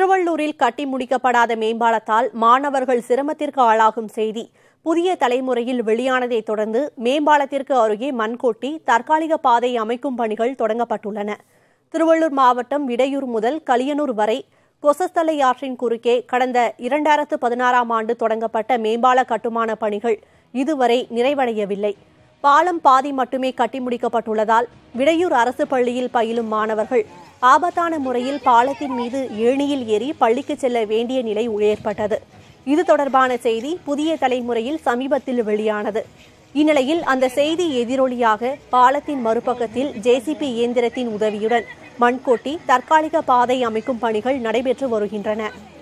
திருவள்ளூரில் கட்டி முடிக்கப்படாத மேம்பாலத்தால் மாணவர்கள் சிரமத்திற்கு ஆளாகும் செய்தி புதிய தலைமுறையில் வெளியானதைத் தொடர்ந்து மேம்பாலத்திற்கு அருகே மண் கொட்டி தற்காலிக பாதை அமைக்கும் பணிகள் தொடங்கப்பட்டுள்ளன. திருவள்ளூர் மாவட்டம் விடையூர் முதல் கலியனூர் வரை கொசஸ்தலை ஆற்றின் குறுக்கே கடந்த 2016ஆம் ஆண்டு தொடங்கப்பட்ட மேம்பால கட்டுமான பணிகள் இதுவரை நிறைவடையவில்லை. பாலம் பாதி மட்டுமே கட்டி முடிக்கப்பட்டுள்ளதால் விடையூர் அரசு பள்ளியில் பயிலும் மாணவர்கள் ஆபத்தான முறையில் பாலத்தின் மீது ஏணியில் ஏறி பள்ளிக்கு செல்ல வேண்டிய நிலை ஏற்பட்டது. இது தொடர்பான செய்தி புதிய தலைமுறையில் சமீபத்தில் வெளியானது. இந்நிலையில் அந்த செய்தி எதிரொலியாக பாலத்தின் மறுபக்கத்தில் ஜேசிபி இயந்திரத்தின் உதவியுடன் மண் கொட்டி தற்காலிக பாதை அமைக்கும் பணிகள் நடைபெற்று வருகின்றன.